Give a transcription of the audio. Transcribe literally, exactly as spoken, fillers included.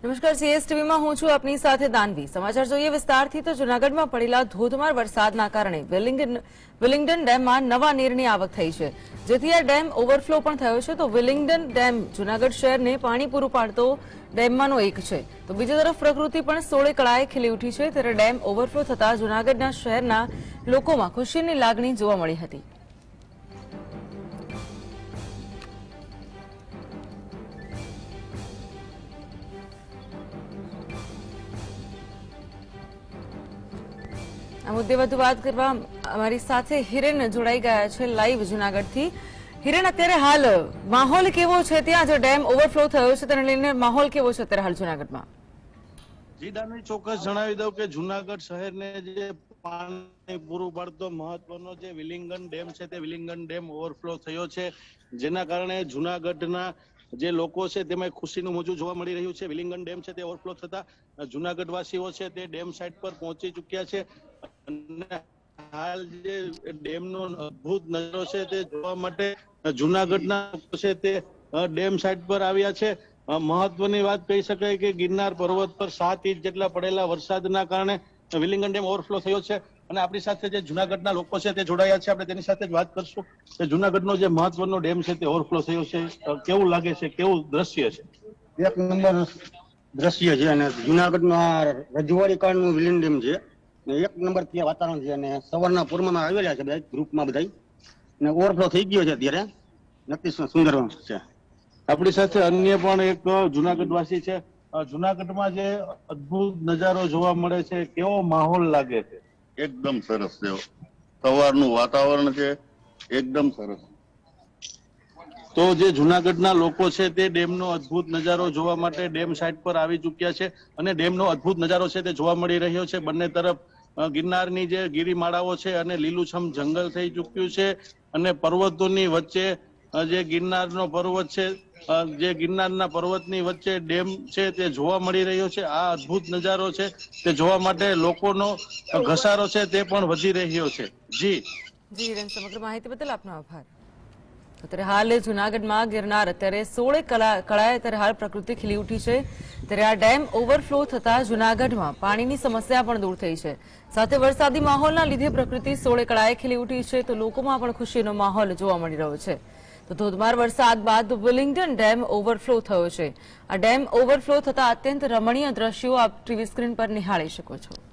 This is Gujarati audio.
નમસ્કાર, સીએસટીવી માં હું છું આપની સાથે દાનવી। સમાચાર જોઈએ વિસ્તારથી તો જૂનાગઢમાં પડેલા ધોધમાર વરસાદના કારણે વિલિંગડન વિલિંગડન ડેમમાં નવા નીરની આવક થઈ છે, જેથી આ ડેમ ઓવરફ્લો પણ થયો છે। તો વિલિંગડન ડેમ જૂનાગઢ શહેરને પાણી પૂરું પાડતો ડેમમાંનો એક છે। તો બીજી તરફ પ્રકૃતિ પણ સોળે કળાએ ખીલી ઉઠી છે, ત્યારે ડેમ ઓવરફ્લો થતા જૂનાગઢના શહેરના લોકોમાં ખુશીની લાગણી જોવા મળી હતી। આ મુદ્દે વધુ વાત કરવા અમારી સાથે હિરેન જોડાઈ ગયા છે લાઈવ જૂનાગઢથી। હિરેન, અત્યારે હાલ માહોલ કેવો છે ત્યાં? જો ડેમ ઓવરફ્લો થયો છે તેને લઈને માહોલ કેવો છે અત્યારે હાલ જૂનાગઢમાં? જી દાનવી, ચોક્કસ જણાવી દઉં કે જૂનાગઢ શહેરને જે પાણી પૂરું પાડતો મહત્વનો જે વિલિંગડન ડેમ છે તે વિલિંગડન ડેમ ઓવરફ્લો થયો છે, જેના કારણે જૂનાગઢના જે લોકો છે તેમાં ખુશીનું મોજું જોવા મળી રહ્યું છે। વિલિંગડન ડેમ છે તે ઓવરફ્લો થતા જૂનાગઢ વાસીઓ છે તે ડેમ સાઇટ પર પહોંચી ચુક્યા છે અને હાલ જે ડેમનો અદ્ભુત નજારો છે તે જોવા માટે જૂનાગઢના લોકો છે તે ડેમ સાઇટ પર આવ્યા છે। મહત્વની વાત કહી શકાય કે ગિરનાર પર્વત પર સાત ઇંચ જેટલા પડેલા વરસાદના કારણે વિલિંગડન ડેમ ઓવરફ્લો થયો છે અને આપણી સાથે જે જૂનાગઢના લોકો છે તે જોડાયા છે, આપણે તેની સાથે જ વાત કરશું કે જૂનાગઢનો જે મહત્વનો ડેમ છે તે ઓવરફ્લો થયો છે, કેવું લાગે છે, કેવું દ્રશ્ય છે? એક નંબર દ્રશ્ય છે અને જૂનાગઢમાં રજવાડી કાળનું વિલિંગડન ડેમ છે, એક નંબર ત્યાં વાતાવરણ છે અને સવારના પૂર્વમાં આવેલા છે બધા ગ્રુપમાં બધા અને ઓવરફ્લો થઈ ગયો છે અત્યારે, નક્કી સુંદર છે। આપણી સાથે અન્ય પણ એક જૂનાગઢ વાસી છે। જૂનાગઢમાં જે અદ્ભુત નજારો જોવા મળે છે, કેવો માહોલ લાગે છે? એકદમ સરસ છે, સવારનું વાતાવરણ છે એકદમ સરસ। તો જે જૂનાગઢના લોકો છે તે ડેમનો અદ્ભુત નજારો જોવા માટે ડેમ સાઇટ પર આવી ચુક્યા છે અને ડેમનો અદ્ભુત નજારો છે તે જોવા મળી રહ્યો છે। બંને તરફ ગિરનારની જે ગિરિમાળાઓ છે અને લીલુંછમ જંગલ થઈ ચુક્યું છે અને પર્વતોની વચ્ચે જે ગિરનારનો પર્વત છે, જે ગિરનારના પર્વતની વચ્ચે ડેમ છે તે જોવા મળી રહ્યો છે। આ અદ્ભુત નજારો છે તે જોવા માટે લોકોનો ઘસારો છે તે પણ વધી રહ્યો છે। જી જી હિરેન, સમગ્ર માહિતી બદલ આપનો આભાર। અત્યારે હાલ જૂનાગઢમાં ગિરનાર અત્યારે સોળે કળાએ અત્યારે હાલ પ્રકૃતિ ખીલી ઉઠી છે, ત્યારે આ ડેમ ઓવરફ્લો થતા જૂનાગઢમાં પાણીની સમસ્યા પણ દૂર થઈ છે, સાથે વરસાદી માહોલના લીધે પ્રકૃતિ સોળે કળાએ ખીલી ઉઠી છે, તો લોકોમાં પણ ખુશીનો માહોલ જોવા મળી રહ્યો છે। તો ધોધમાર વરસાદ બાદ વિલિંગડન ડેમ ઓવરફ્લો થયો છે। આ ડેમ ઓવરફ્લો થતા અત્યંત રમણીય દ્રશ્યો આપ ટીવી સ્ક્રીન પર નિહાળી શકો છો।